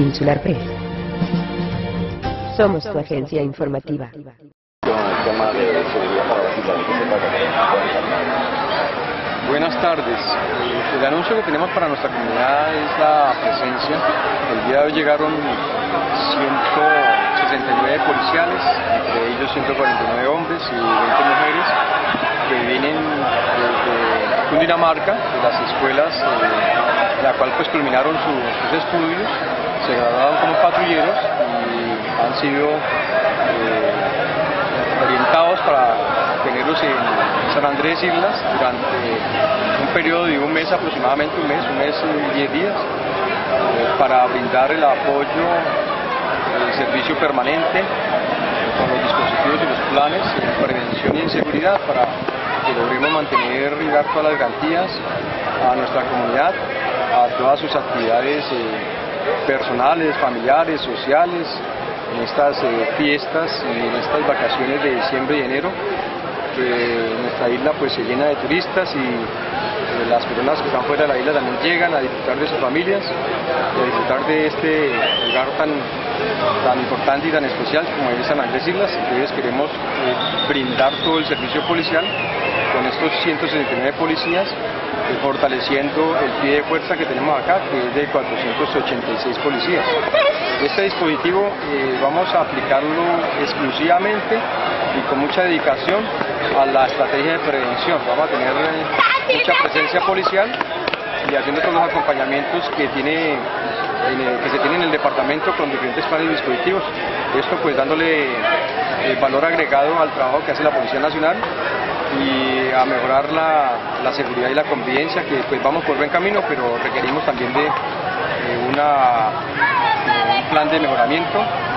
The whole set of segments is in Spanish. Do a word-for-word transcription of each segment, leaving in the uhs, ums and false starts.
Insular Press. Somos tu agencia informativa. Buenas tardes. El anuncio que tenemos para nuestra comunidad es la presencia. El día de hoy llegaron ciento sesenta y nueve policiales, entre ellos ciento cuarenta y nueve hombres y veinte mujeres, que vienen desde Cundinamarca, de las escuelas, eh, la cual pues culminaron su, sus estudios, se graduaron como patrulleros y han sido eh, orientados para tenerlos en San Andrés Islas durante un periodo de un mes aproximadamente, un mes, un mes y diez días, eh, para brindar el apoyo, el servicio permanente eh, con los dispositivos y los planes en prevención y en seguridad para que logremos mantener y dar todas las garantías a nuestra comunidad, a todas sus actividades eh, personales, familiares, sociales, en estas eh, fiestas y en estas vacaciones de diciembre y enero. Eh, nuestra isla pues se llena de turistas y eh, las personas que están fuera de la isla también llegan a disfrutar de sus familias, a disfrutar de este lugar tan, tan importante y tan especial como es San Andrés Islas. Entonces queremos eh, brindar todo el servicio policial con estos ciento sesenta y nueve policías, eh, fortaleciendo el pie de fuerza que tenemos acá, que es de cuatrocientos ochenta y seis policías. Este dispositivo eh, vamos a aplicarlo exclusivamente y con mucha dedicación a la estrategia de prevención. Vamos a tener eh, mucha presencia policial y haciendo todos los acompañamientos que, tiene, en el, que se tiene en el departamento con diferentes planes y dispositivos. Esto pues dándole eh, valor agregado al trabajo que hace la Policía Nacional y a mejorar la, la seguridad y la convivencia, que pues vamos por buen camino, pero requerimos también de eh, una, eh, un plan de mejoramiento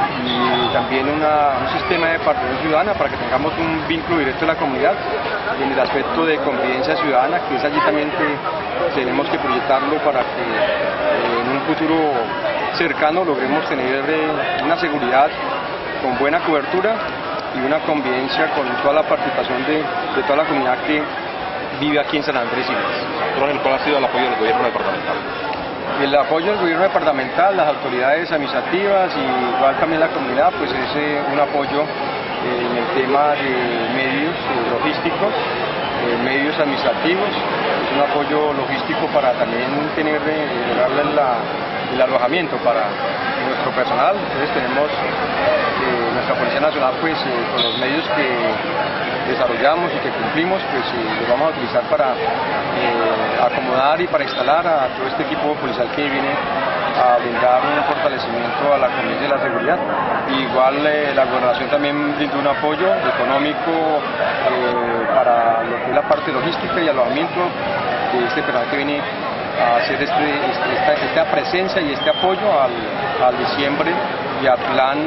y también una, un sistema de participación ciudadana para que tengamos un vínculo directo en la comunidad y en el aspecto de convivencia ciudadana, que es allí también que tenemos que proyectarlo para que eh, en un futuro cercano logremos tener eh, una seguridad con buena cobertura y una convivencia con toda la participación de, de toda la comunidad que vive aquí en San Andrés Islas. ¿Cuál ha sido el apoyo del gobierno departamental? El apoyo del gobierno departamental, las autoridades administrativas y igual también la comunidad, pues es eh, un apoyo eh, en el tema de medios eh, logísticos, eh, medios administrativos, es un apoyo logístico para también tener, eh, lograrle la, el alojamiento para nuestro personal. Entonces tenemos eh, nuestra Policía Nacional pues eh, con los medios que desarrollamos y que cumplimos, pues eh, los vamos a utilizar para eh, acomodar y para instalar a todo este equipo policial que viene a brindar un fortalecimiento a la convivencia y la seguridad. Y igual eh, la gobernación también brindó un apoyo económico eh, para lo que es la parte logística y alojamiento de este personal que viene a hacer este, este, esta, esta presencia y este apoyo al, al diciembre y al plan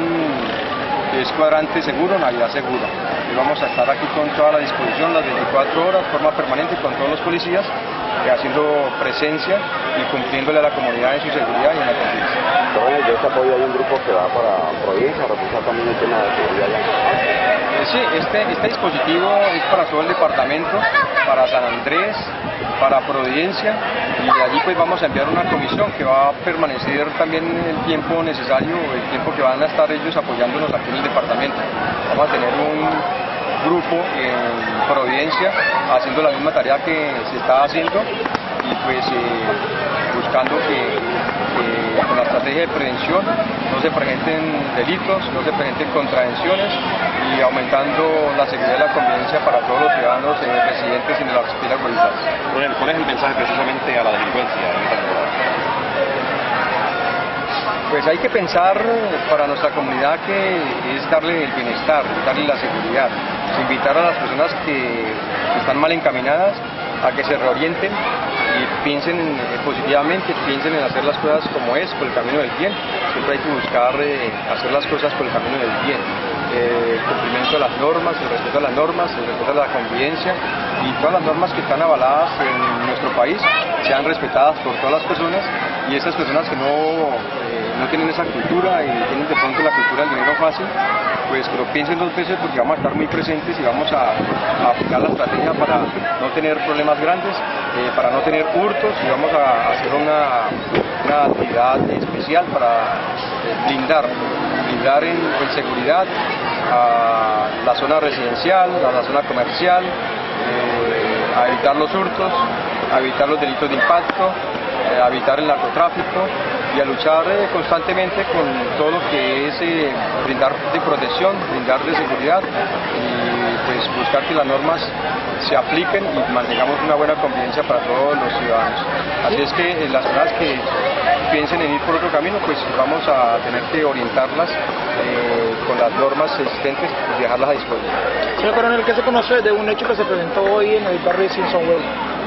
que es Cuadrante Seguro, Navidad Segura. Y vamos a estar aquí con toda la disposición, las veinticuatro horas, de forma permanente, con todos los policías, eh, haciendo presencia y cumpliéndole a la comunidad en su seguridad y en la convivencia. Entonces, de este apoyo hay un grupo que va para Providencia, reforzar también el tema de seguridad allá. Eh, sí, este, este dispositivo es para todo el departamento, para San Andrés, para Providencia, y de allí pues vamos a enviar una comisión que va a permanecer también el tiempo necesario, el tiempo que van a estar ellos apoyándonos aquí en el departamento. Vamos a tener un grupo en Providencia haciendo la misma tarea que se está haciendo y pues eh, buscando que, que con la estrategia de prevención no se presenten delitos, no se presenten contravenciones y aumentando la seguridad y la convivencia para todos los ciudadanos eh, residentes en las islas bolivianas. ¿Cuál es el mensaje precisamente a la delincuencia en esta temporada? Pues hay que pensar para nuestra comunidad que es darle el bienestar, darle la seguridad, invitar a las personas que están mal encaminadas a que se reorienten y piensen eh, positivamente, piensen en hacer las cosas como es, por el camino del bien. Siempre hay que buscar eh, hacer las cosas por el camino del bien. Eh, el cumplimiento de las normas, el respeto a las normas, el respeto a la convivencia y todas las normas que están avaladas en nuestro país sean respetadas por todas las personas, y esas personas que no, eh, no tienen esa cultura y tienen de pronto la cultura del dinero fácil, pues que lo piensen dos veces porque vamos a estar muy presentes y vamos a, a aplicar la estrategia para no tener problemas grandes, eh, para no tener hurtos, y vamos a hacer una, una actividad especial para eh, blindar, blindar en, en seguridad a la zona residencial, a la zona comercial, eh, a evitar los hurtos, a evitar los delitos de impacto, eh, a evitar el narcotráfico y a luchar eh, constantemente con todo lo que es eh, brindar de protección, brindar de seguridad y pues buscar que las normas se apliquen y mantengamos una buena convivencia para todos los ciudadanos. Así es que eh, las personas que piensen en ir por otro camino, pues vamos a tener que orientarlas eh, con las normas existentes y dejarlas a disposición. Señor coronel, ¿qué se conoce de un hecho que se presentó hoy en el barrio de Simpsonville?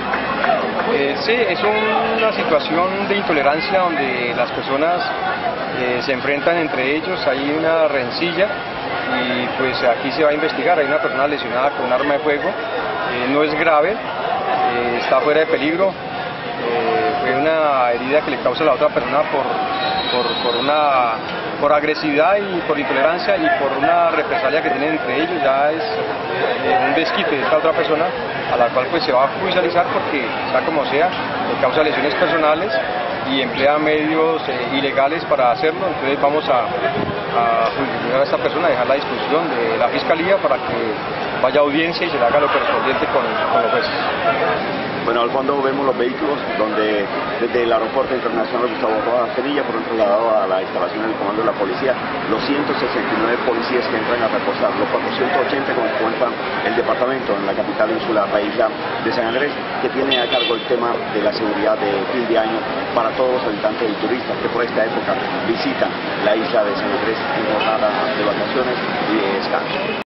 Eh, sí, es una situación de intolerancia donde las personas eh, se enfrentan entre ellos, hay una rencilla y pues aquí se va a investigar, hay una persona lesionada con un arma de fuego, eh, no es grave, eh, está fuera de peligro, eh, fue una herida que le causa a la otra persona por, por, por, una, por agresividad y por intolerancia y por una represalia que tienen entre ellos, ya es eh, un desquite de esta otra persona a la cual pues se va a judicializar porque, sea como sea, le causa lesiones personales y emplea medios eh, ilegales para hacerlo, entonces vamos a, a judicializar a esta persona, dejarla a disposición de la Fiscalía para que vaya a audiencia y se le haga lo correspondiente con, con los jueces. Bueno, al fondo vemos los vehículos donde desde el aeropuerto internacional Gustavo Roa Sevilla fueron trasladados a la instalación del comando de la policía los ciento sesenta y nueve policías que entran a reposar, los cuatrocientos ochenta que encuentran el departamento en la capital insular, la isla de San Andrés, que tiene a cargo el tema de la seguridad de fin de año para todos los habitantes y turistas que por esta época visitan la isla de San Andrés en jornada de vacaciones y de descanso.